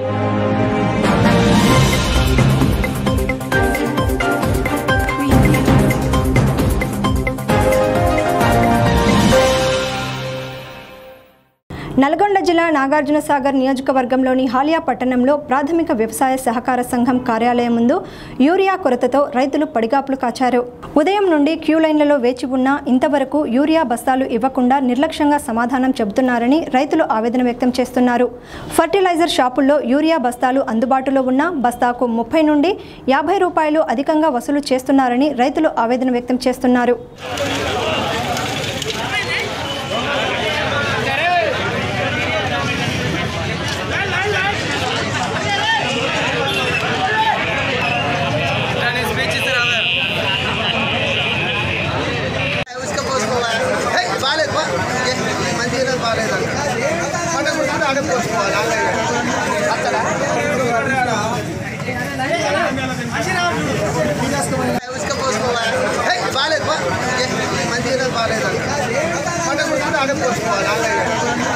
నల్గొండ జిల్లా నాగార్జునసాగర్ నియోజకవర్గంలోని హాలియా పట్టణంలో ప్రాథమిక వ్యవసాయ సహకార సంఘం కార్యాలయం ముందు యూరియా కొరతతో రైతులు పడిగాపులు కాచారు. ఉదయం నుండి క్యూ లైన్లలో వేచి ఉన్నా ఇంతవరకు యూరియా బస్తాలు ఇవ్వకుండా నిర్లక్ష్యంగా సమాధానం చెబుతున్నారని రైతులు ఆవేదన వ్యక్తం చేస్తున్నారు. ఫర్టిలైజర్ షాపుల్లో యూరియా బస్తాలు అందుబాటులో ఉన్న బస్తాకు 30 నుండి 50 రూపాయలు అధికంగా వసూలు చేస్తున్నారని రైతులు ఆవేదన వ్యక్తం చేస్తున్నారు. మంచిగా